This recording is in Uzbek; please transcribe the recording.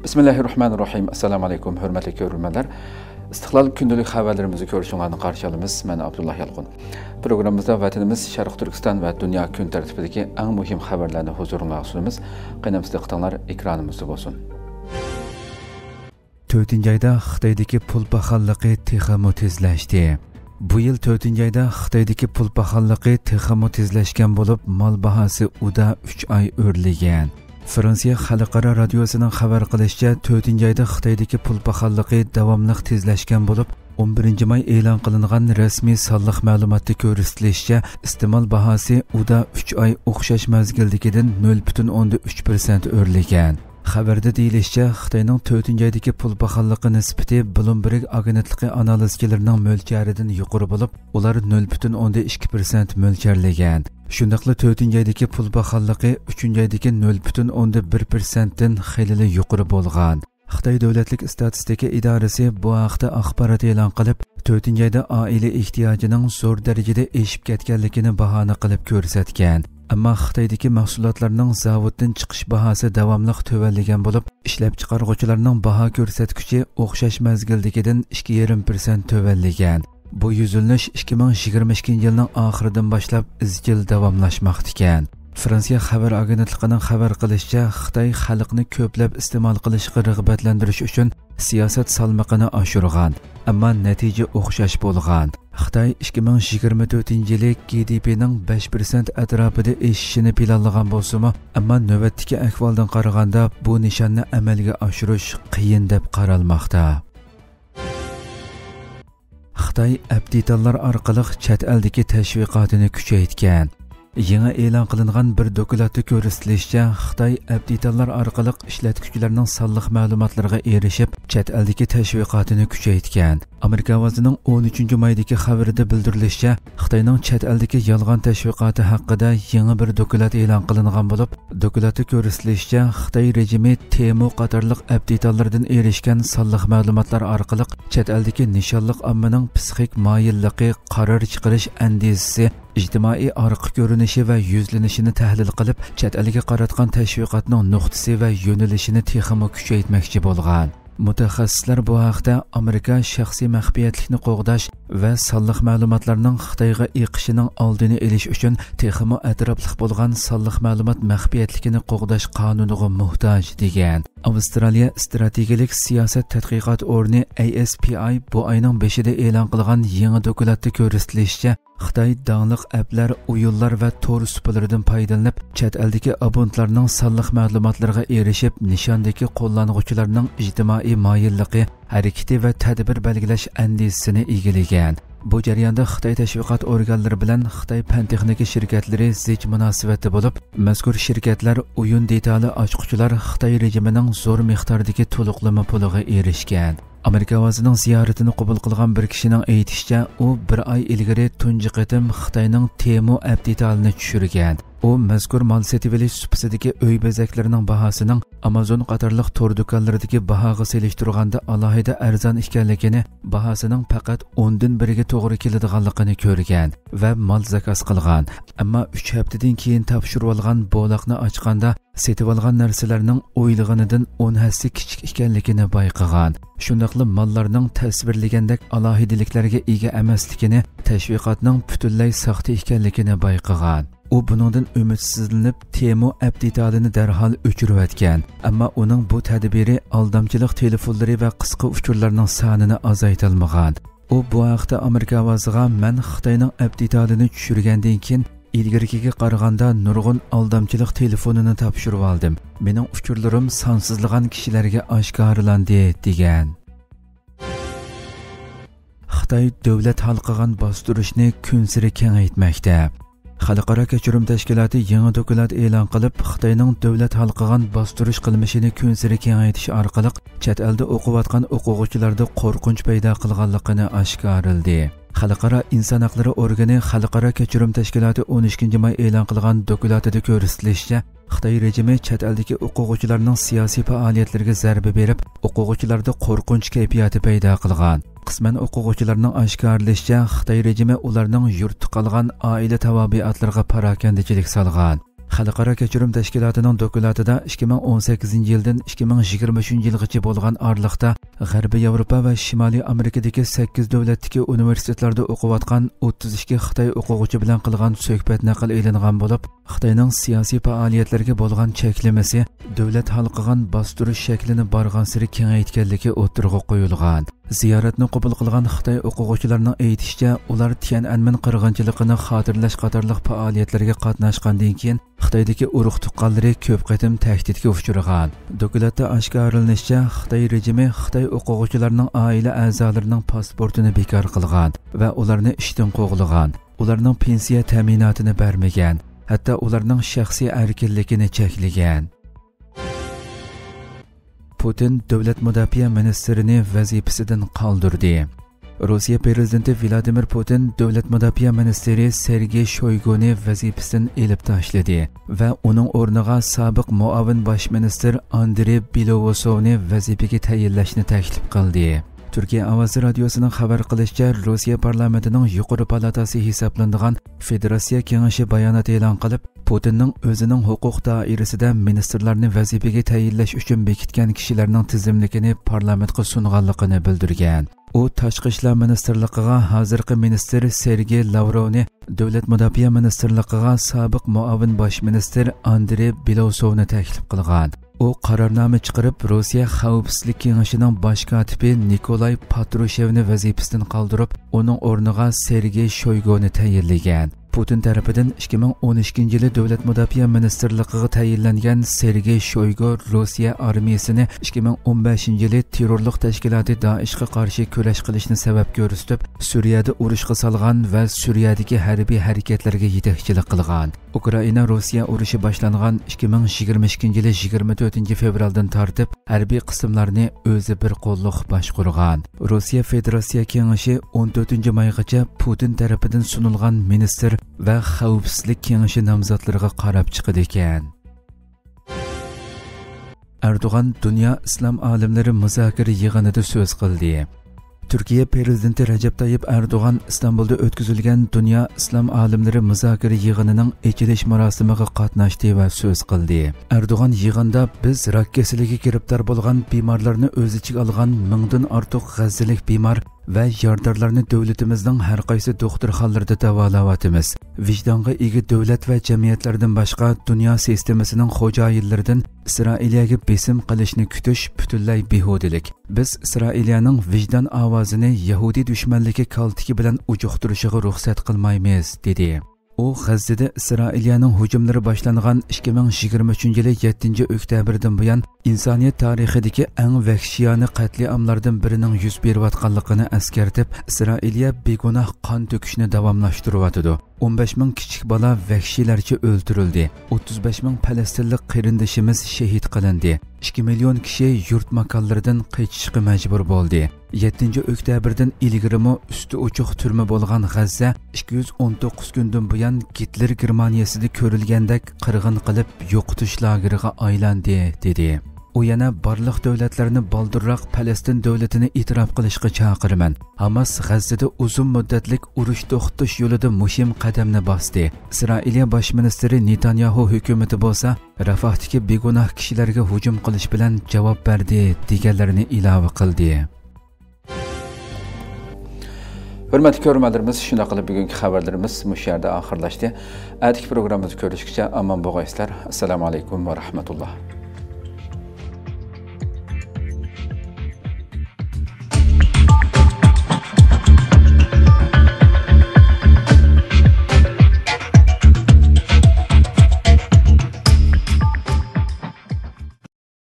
Bismillahirrahmanirrahim. Assalamu alaykum, hörmətli görürmənlər. İstiqlal gündəlik xəbərlərimizi görüşünüzü qarşı alırıq. Mən Abdullah Yalqın. Proqramımızda vətənimiz Şərq Türkistan və dünya gün tərtibindəki ən mühim xəbərlərini huzurunuza sunumuz. Qənəmizdə qıtanlar ekranımızda olsun. 4-cü ayda Xitoydakı pul baxanlığı texmo tezləşdi. Bu yıl 4-cü ayda Xitoydakı pul baxanlığı texmo tezləşkən olub, mal bahası uda 3 ay örləyən. Fransiya Xalqaro Radiosuning xabar qilishicha, 4-cü ayda Xitoydagi pul baxanlığı davomli tezlashgan bo'lib, 11-may e'lon qilingan rasmiy sonliq ma'lumotda ko'rsatilishicha, iste'mol bahosi uda 3 oy o'xshash mazgildagidan 0.3% o'rlagan. Xabarda deyilishicha, Xitoyning 4-cü aydagi pul baxanlığı nisbati Bloomberg agentligi analizchilarining mo'lcharidan yuqori bo'lib, ular 0.2% mo'lcharlagan. Shundaqla 4-cü aydagi pul baxanlığı 3-cü aydagi 0.1%dan xeyli yuqori bo'lgan. Xitoy davlatlik statistika idorasi bu haqda axborot e'lon qilib, 4-cü ayda oila ehtiyojining zo'r darajada eshib ketganligini bahona qilib ko'rsatgan. Ammo Xitoydagi mahsulotlarning zavoddan chiqish bahosi davomli tuvanlagan bo'lib, ishlab chiqaruvchilarning baho ko'rsatkichi o'xshash mazgildagidan 2.5% tuvanlagan. Bu yuzilnish 2022-yilning oxiridan boshlab izchil davomlashmoqda ekan. Fransiya xabar agentligining xabar qilishicha, Xitoy xalqni ko'plab iste'mol qilishga rag'batlantirish uchun siyosat salmoqini oshirgan, ammo natija o'xshash bo'lgan. Xitoy 2024-yili GDP'ning 5% atrofida o'sishini planlagan bo'lsa-mu, ammo navbatdagi ahvoldan qaraganda bu nishonni amalga oshirish qiyin deb qaralmoqda. Xitoy aptitallar orqali chet eldagi tashviqotini kuchaytirgan. Yangi e'lon qilingan bir dokladda ko'rsatilishicha, Xitoy aptitallar orqali ishlatuvchilarning sonliq ma'lumotlariga erishib, chet eldagi tashviqotini kuchaytirgan. Amerika ovozining 13-maydagi xabarida bildirilishicha, Xitoyning chet eldagi yolg'on tashviqoti haqida yangi bir doklad e'lon qilingan bo'lib, dokladda ko'rsatilishicha, Xitoy rejimi Temu qatorliq aptitallardan erishgan sonliq ma'lumotlar orqali chet eldagi nishonliq ommaning psixik moyilligi, qaror chiqarish andizasi, ijtimoiy orqa ko'rinishi va yuzlanishini tahlil qilib, chet elga qaratgan tashviqotning nuqtasi va yo'nalishini texmo kuchaytirmoqchi bo'lgan. Mutaxassislar bu haqda Amerika shaxsiy maxfiyatlikni qo'g'dash va sonliq ma'lumotlarning Xitoyga eqishining oldini olish uchun texmo atrofli bo'lgan sonliq ma'lumot maxfiyatligini qo'g'dash qonuniga muhtoj degan. Avstraliya strategik siyosat tadqiqot o'rni ASPI bu oyning 5-ida e'lon qilgan yangi dokladda ko'rsatilishicha, Xitoy danglik applar, o'yinlar va tor supalaridan foydalanib, chet eldagi abonentlarning sonliq ma'lumotlariga erishib, nishondagi qo'llanuvchilarning ijtimoiy moyilligi, harakati va tadbir belgilash andizasini egallagan. Bu jarayonda Xitoy tashviqot organlari bilan Xitoy fan-texnika shirkatlari zich munosabatda bo'lib, mazkur shirkatlar o'yin detali ochquchilar Xitoy rejimining zo'r miqdordagi to'liqlama puliga erishgan. Amerika ovozining ziyoratini qabul qilgan bir kishining aytishicha, u 1 oy ilgari tunji qatim Xitoyning Temu aptitalini tushirgan. U mazkur mol sotib olish supasidagi uy bezaklarining bahosining Amazon qatorliq tor do'konlaridagi bahoga selishtirganda alohida arzon ekanligini, bahosining faqat 10 dan 1ga to'g'ri keladiganligini ko'rgan va mol zakaz qilgan. Ammo 3 haftadan keyin topshirib olgan bo'loqni ochganda setib olgan narsalarning o'ylig'inidan 10 hassa kichik ekanligini bayqagan. Shundaqli mollarning tasvirlagandek alohidaliklarga ega emasligini, tashviqotning butunlay soxta ekanligini bayqagan. U buningdan umidsizlanib Temu aptitalini darhol o'chirib o'tgan. Ammo uning bu tadbiri aldamchilik telefonlari va qisqa uchurlarning sonini azaytirmagan. U bu haqda Amerika ovoziga "Men Xitoyning aptitalini tushirgandan keyin ilgariga qaraganda nurg'un aldamchilik telefonini topshirib oldim. Mening uchurlarim sonsizlagan kishilarga oshkorlandi" degan. Xitoy davlat halqagan bostirishni kun sari kengaytmoqda. Xalqaro kechirim tashkiloti yangi doklad e'lon qilib, Xitoyning davlat halqagan bostirish qilmishini kun sari kengaytirish orqali chet elda o'qiyotgan o'quvchilarda qo'rqinch paydo qilganligini oshkorladi. Xalqaro inson haqlari organi Xalqaro kechirim tashkiloti 12-may e'lon qilgan dokladida ko'rsatilishicha, Xitoy rejimi chet eldagi o'quvchilarning siyosiy faoliyatlariga zarba berib, o'quvchilarda qo'rqinch kayfiyati paydo qilgan. Qisman o'quvchilarning oshkorlashicha, Xitoy rejimi ularning yurtda qolgan oila tabiatlariga parokandachilik solgan. Xalqaro kechirim tashkilotining dokumentida 2018-yildan 2023-yilgacha bo'lgan oraliqda G'arbiy Yevropa va Shimoliy Amerikadagi 8 davlatdagi universitetlarda o'qiyotgan 32 Xitoy o'quvchi bilan qilgan suhbat naql elingan bo'lib, Xitoyning siyosiy faoliyatlarga bo'lgan cheklamasi davlat xalqigan bostirish shaklini barg'ansiri kengaytganligi o'tirg'i qo'yilgan. Ziyoratni qabul qilgan Xitoy o'quvchilarining aytishicha, ular Tiananmen qirg'inchiligini xotirlash qatorliq faoliyatlarga qatnashgandan keyin Xitoydagi urug' tuqqanlari ko'p qatim tahdidga uchragan. Dokumentda oshkorlanishicha, Xitoy rejimi Xitoy o'quvchilarining oila a'zolarining pasportini bekor qilgan va ularni ishdan qo'g'lagan. Ularning pensiya ta'minotini bermagan, hatto ularning shaxsiy erkinligini cheklagan. Putin davlat mudofaa ministrini vazifasidan qoldirdi. Rossiya prezidenti Vladimir Putin davlat mudofaa ministri Sergey Shoyguni vazifasidan elib tashladi va uning o'rniga sobiq muavin bosh ministr Andrey Belousovni vazifaga tayinlashni taklif qildi. Turkiya Ovozi radiosining xabar qilishicha, Rossiya parlamentining yuqori palatasi hisoblanadigan Federatsiya kengashi bayonot e'lon qilib, Putinning o'zining huquq doirasida ministrlarni vazifaga tayinlash uchun bekitgan kishilarning tizimligini parlamentga sunganligini bildirgan. U tashqi ishlar ministrligiga hozirgi ministr Sergey Lavrovni, davlat mudofaa ministrligiga sobiq muavin bosh ministr Andrey Belousovni taklif qilgan. U qarornoma chiqarib, Rossiya Xavfsizlik kengashining bosh kotibi Nikolay Patrushevni vazifasidan qoldirib, uning o'rniga Sergey Shoyguni tayinlagan. Putin tarafidan 2012-yili davlat mudofaa ministrligiga tayinlangan Sergey Shoygu Rossiya armiyasini 2015-yili terrorlik tashkiloti Daeshga qarshi kurash qilishni sabab ko'rsatib, Suriyada urushga solgan va Suriyadagi harbiy harakatlarga yetakchilik qilgan. Ukraina Rossiya urushi boshlangan 2022-yili 24-fevraldan tortib harbiy qismlarni o'zi bir qo'lliq boshqargan. Rossiya Federatsiya kengashi 14-maygacha Putin tarafidan sunilgan ministr va xavfsizlik kengashi nomzodlariga qarab chiqdi ekan. Erdo'g'an dunyo islom olimlari muzokara yig'inida so'z qildi. Turkiya prezidenti Recep Tayyip Erdo'g'an Istanbulda o'tkazilgan dunyo islom olimlari muzokara yig'inining ochilish marosimiga qatnashdi va so'z qildi. Erdo'g'an yig'inda biz rak kasaliga giribdor bo'lgan bemorlarni o'z ichiga olgan 1000 dan ortiq g'azzalik bemor va yordamlarni davlatimizning har qaysi doktorxonalarida davolayapmiz. Vijdonga ega davlat va jamiyatlardan boshqa dunyo sistemasining xo'jayinlaridan Isroiliyaga besim qilishni kutish butunlay behudilik. Biz Isroiliyaning vijdon ovozini Yahudi dushmanligi kaltiki bilan ujuqtirishiga ruxsat qilmaymiz, dedi. U G'azzada Isroiliyaning hujumlari boshlangan 2023-yili 7-oktyabrdan buyon insoniyat tarixidagi eng vahshiyona qatliamlardan birining yuz berayotganligini eskartib, Isroiliya begunoh qon to'kishni davomlashtiryotdi. 15,000 kichik bola vahshiylarcha o'ldirildi. 35,000 falastinlik qarindishimiz shahid qilindi. 2 million kishi yurt makonlaridan qochishga majbur bo'ldi. 7-oktyabrdan ilgirimi usti ochiq turma bo'lgan G'azza 219 kundan buyon Hitler Germaniyasida ko'rilgandek qirg'in qilib yo'qotish lageriga aylandi, dedi. U yana barliq davlatlarni boldirroq Falastin davlatini e'tirof qilishga chaqiraman. Hamas G'azzada uzun muddatlik urush to'xtatish yo'lida muhim qadamni bosdi. Isroiliya bosh ministri Netanyahu hukumati bo'lsa, Rafahdagi begunoh kishilarga hujum qilish bilan javob berdi, deganlarini ilova qildi. Hurmatli ko'ruvchilarimiz, shuna qilib bugungi xabarlarimiz mush yerda oxirlashdi. Atigi programmamizni ko'rishgacha omon bo'linglar. Assalomu alaykum va rahmatulloh.